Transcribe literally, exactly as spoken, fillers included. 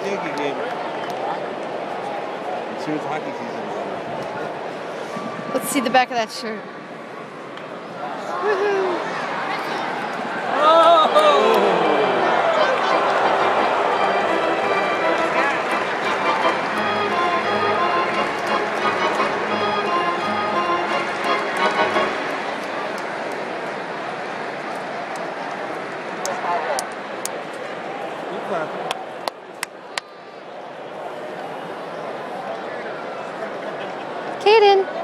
Yankee game. As soon as hockey season is over. Let's see the back of that shirt. Woohoo! Cayden.